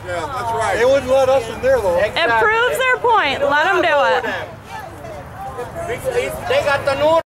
That's right. They wouldn't let us in there, though. Exactly. It proves their point. Let them do it. They got the new